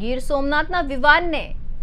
Gir સોમનાથના વિવાનને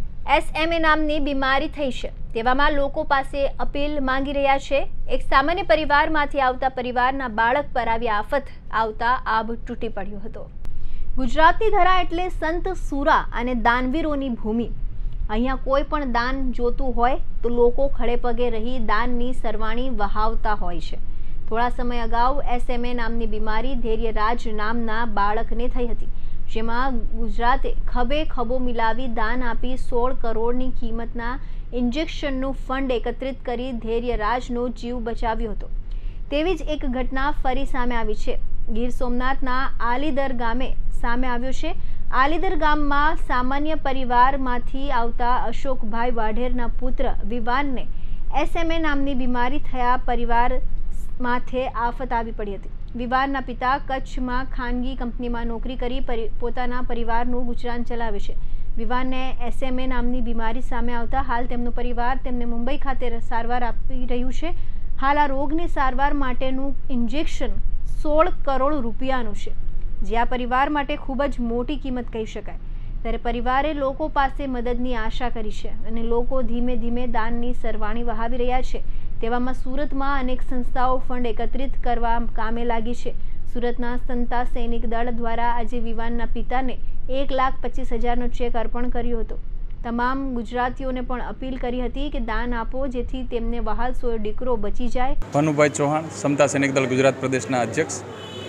SMA નામની બીમારી થઈ છે। તેવામાં લોકો પાસે અપીલ માંગી રહ્યા છે। એક સામાન્ય પરિવારમાંથી આવતા પરિવારના બાળક પર આવી આફત આવતા આબ તૂટી પડ્યો હતો। ગુજરાતની ધરા એટલે સંત સુરા અને દાનવીરોની ભૂમિ। અહીંયા કોઈ પણ દાન જોતું હોય તો લોકો ખડે પગે રહી દાનની સરવાણી વહાવતા હોય છે। થોડા સમય અગાઉ SMA નામની બીમારી ધૈર્યરાજ નામના બાળકને થઈ હતી, જેમાં ગુજરાતે ખભે ખભો મિલાવી દાન આપી 16 કરોડની કિંમતના ઇન્જેક્શનનું ફંડ એકત્રિત કરી ધૈર્યરાજનો જીવ બચાવ્યો હતો। તેવી જ એક ઘટના ફરી સામે આવી છે। ગીર સોમનાથના આલીદર ગામે સામે આવ્યો છે। આલીદર ગામમાં સામાન્ય પરિવારમાંથી આવતા અશોકભાઈ વાઢેરના પુત્ર વિવાનને SMA નામની બીમારી થયા પરિવાર માથે આફત આવી પડી હતી। વિવાનના પિતા કચ્છમાં ખાનગી કંપનીમાં નોકરી કરી પોતાના પરિવારનું ગુજરાન ચલાવે છે। વિવાનને SMA નામની બીમારી સામે આવતા હાલ તેમનો પરિવાર તેમને મુંબઈ ખાતે સારવાર આપી રહ્યું છે। હાલ આ રોગની સારવાર માટેનું ઇન્જેક્શન 16 કરોડ રૂપિયાનું છે, જે આ પરિવાર માટે ખૂબ જ મોટી કિંમત કહી શકાય। ત્યારે પરિવારે લોકો પાસે મદદની આશા કરી છે અને લોકો ધીમે ધીમે દાનની સરવાણી વહાવી રહ્યા છે। તેવામાં સુરતમાં અનેક સંસ્થાઓ ફંડ એકત્રિત કરવા કામે લાગી છે। સુરતના સંતા સૈનિક દળ દ્વારા આજે વિવાનના પિતાને 1,25,000નો ચેક અર્પણ કર્યો હતો। તમામ ગુજરાતીઓને પણ અપીલ કરી હતી કે દાન આપો, જેથી તેમને વહાલસોયો દીકરો બચી જાય। ભાનુભાઈ ચૌહાણ, સમતા સૈનિક દળ ગુજરાત પ્રદેશના અધ્યક્ષ।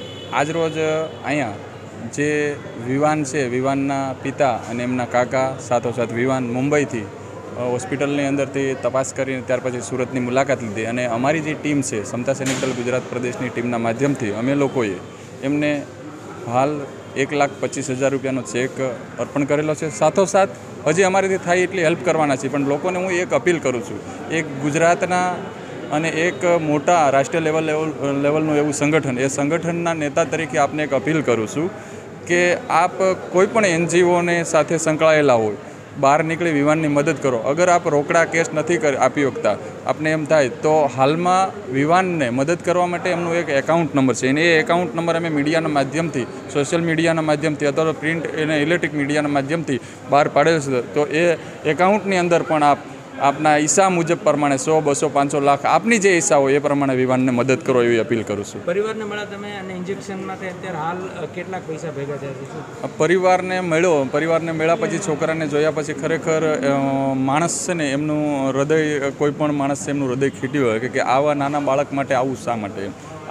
આજરોજ અહીંયા જે વિવાન છે, વિવાનના પિતા અને એમના કાકા સાથોસાથ વિવાન મુંબઈથી હોસ્પિટલની અંદરથી તપાસ કરીને ત્યાર પછી સુરતની મુલાકાત લીધી અને અમારી જે ટીમ છે સમતા સૈનિક દળ ગુજરાત પ્રદેશની ટીમના માધ્યમથી અમે લોકોએ એમને હાલ 1,25,000 રૂપિયાનો ચેક અર્પણ કરેલો છે। સાથોસાથ હજી અમારીથી થાય એટલી હેલ્પ કરવાના છે, પણ લોકોને હું એક અપીલ કરું છું, એક ગુજરાતના અને એક મોટા રાષ્ટ્રીય લેવલનું એવું સંગઠન, એ સંગઠનના નેતા તરીકે આપને એક અપીલ કરું છું કે આપ કોઈ પણ NGOને સાથે સંકળાયેલા હોય, બહાર નીકળી વિવાનની મદદ કરો। અગર આપ રોકડા કેશ નથી આપી શકતા, આપને એમ થાય તો હાલમાં વિવાનને મદદ કરવા માટે એમનું એક એકાઉન્ટ નંબર છે, અને એ એકાઉન્ટ નંબર અમે મીડિયાના માધ્યમથી, સોશિયલ મીડિયાના માધ્યમથી અથવા પ્રિન્ટ અને ઇલેક્ટ્રિક મીડિયાના માધ્યમથી બહાર પાડેલ છે। તો એ એકાઉન્ટની અંદર પણ આપના હિસ્સા મુજબ પ્રમાણે 100, 200, 500 લાખ આપની જે હિસ્સા હોય એ પ્રમાણે વિવાનને મદદ કરો એવી અપીલ કરું છું। પરિવારને મળ્યા તમે અને ઇન્જેક્શન માટે અત્યારે હાલ કેટલાક પૈસા ભેગા થયા છે? પરિવારને મળ્યા પછી છોકરાને જોયા પછી ખરેખર માણસ છે ને, એમનું હૃદય, કોઈ પણ માણસ છે એમનું હૃદય ખીટ્યું હોય કે આવા નાના બાળક માટે આવું શા માટે,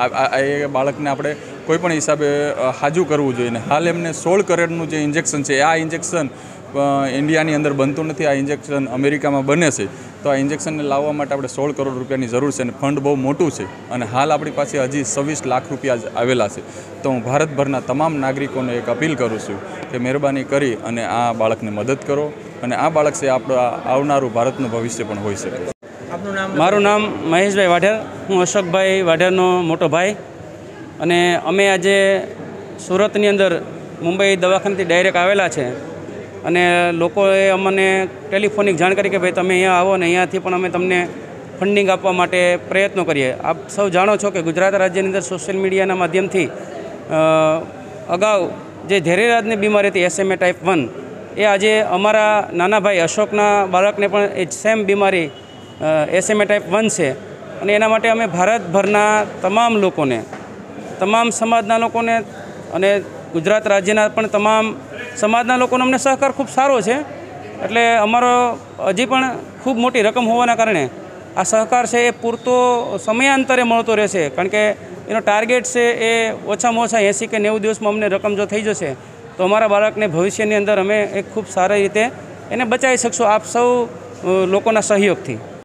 એ બાળકને આપણે કોઈ પણ હિસાબે હાજુ કરવું જોઈએ ને। હાલ એમને 16 કરોડનું જે ઇન્જેક્શન છે, આ ઇન્જેક્શન ઇન્ડિયાની અંદર બનતું નથી, આ ઇન્જેક્શન અમેરિકામાં બને છે। તો આ ઇન્જેક્શનને લાવવા માટે આપણે 16 કરોડ રૂપિયાની જરૂર છે અને ફંડ બહુ મોટું છે અને હાલ આપણી પાસે હજી 26 લાખ રૂપિયા આવેલા છે। તો હું ભારતભરના તમામ નાગરિકોને એક અપીલ કરું છું કે મહેરબાની કરી અને આ બાળકને મદદ કરો, અને આ બાળક છે આપણું આવનારું ભારતનું ભવિષ્ય પણ હોઈ શકે। આપનું નામ? મારું નામ મહેશભાઈ વાઢેર, હું અશોકભાઈ વાઢેરનો મોટો ભાઈ, અને અમે આજે સુરતની અંદર મુંબઈ દવાખાનાથી ડાયરેક્ટ આવેલા છે અને લોકોએ અમને ટેલિફોનિક જાણ કરી કે ભાઈ તમે અહીંયા આવો ને અહીંયાથી પણ અમે તમને ફંડિંગ આપવા માટે પ્રયત્નો કરીએ। આપ સૌ જાણો છો કે ગુજરાત રાજ્યની અંદર સોશિયલ મીડિયાના માધ્યમથી અગાઉ જે ધૈર્યરાજની બીમારી હતી SMA ટાઈપ 1, એ આજે અમારા નાના ભાઈ અશોકના બાળકને પણ એ સેમ બીમારી SMA ટાઈપ 1 છે, અને એના માટે અમે ભારતભરના તમામ લોકોને, તમામ સમાજના લોકોને અને ગુજરાત રાજ્યના પણ તમામ સમાજના લોકોનો અમને સહકાર ખૂબ સારો છે। એટલે અમારો હજી પણ ખૂબ મોટી રકમ હોવાના કારણે આ સહકાર છે એ પૂરતો સમયાંતરે મળતો રહેશે, કારણ કે એનો ટાર્ગેટ છે એ ઓછામાં ઓછા 80 કે 90 દિવસમાં અમને રકમ જો થઈ જશે તો અમારા બાળકને ભવિષ્યની અંદર અમે એક ખૂબ સારી રીતે એને બચાવી શકશું, આપ સૌ લોકોના સહયોગથી।